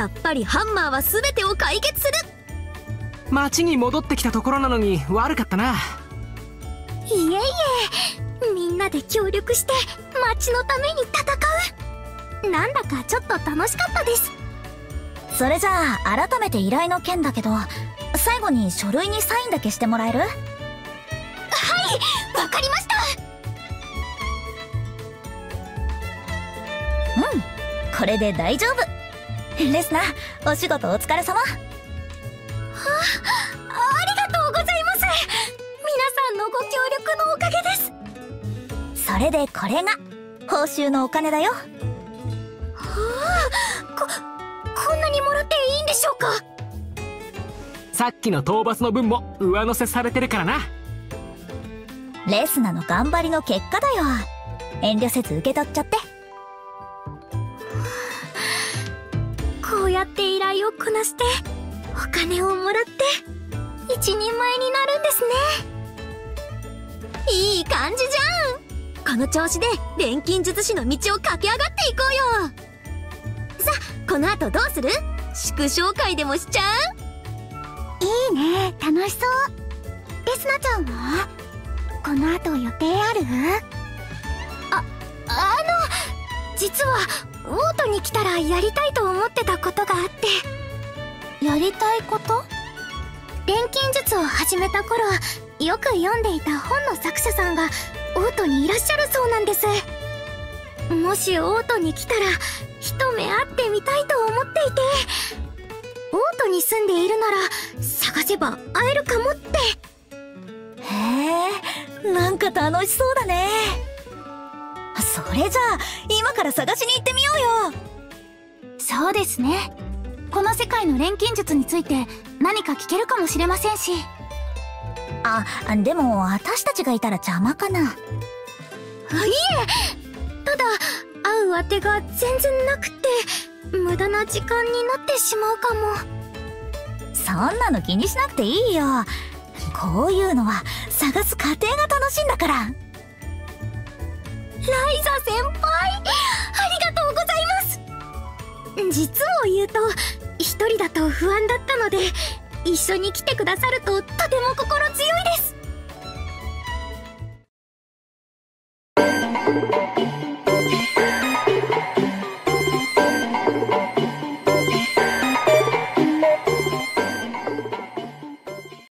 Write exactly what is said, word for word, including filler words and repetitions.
やっぱりハンマーは全てを解決する。 町に戻ってきたところなのに悪かったな。 いえいえ、みんなで協力して町のために戦う。なんだかちょっと楽しかったです。 それじゃあ改めて依頼の件だけど、最後に書類にサインだけしてもらえる？はい、 わかりました。 うん、これで大丈夫。レスナ、お仕事お疲れ様。はあ、 ありがとうございます。皆さんのご協力のおかげです。 それでこれが報酬のお金だよ。はあ、ここんなにもらっていいんでしょうか？ さっきの討伐の分も上乗せされてるからな。 レスナの頑張りの結果だよ。遠慮せず受け取っちゃって。 こうやって依頼をこなしてお金をもらって一人前になるんですね。 いい感じじゃん。この調子で錬金術師の道を駆け上がっていこうよ。さあ、この後どうする？祝勝会でもしちゃう？いいね、楽しそう。レスナちゃんはこの後予定ある？あ、あの実はオートに来たらやりたいと思ってたことがあって。やりたいこと？錬金術を始めた頃よく読んでいた本の作者さんがオートにいらっしゃるそうなんです。もしオートに来たら一目会ってみたいと思っていて、オートに住んでいるなら探せば会えるかもって。 へえ、なんか楽しそうだね。それじゃあ今から探しに行ってみようよ。 そうですね。この世界の錬金術について何か聞けるかもしれませんし。 あ、でも私たちがいたら邪魔かな。 いえ、ただ会うあてが全然なくて無駄な時間になってしまうかも。 そんなの気にしなくていいよ。こういうのは探す過程が楽しいんだから。ライザ先輩、ありがとうございます。実を言うと一人だと不安だったので一緒に来てくださるととても心強いです。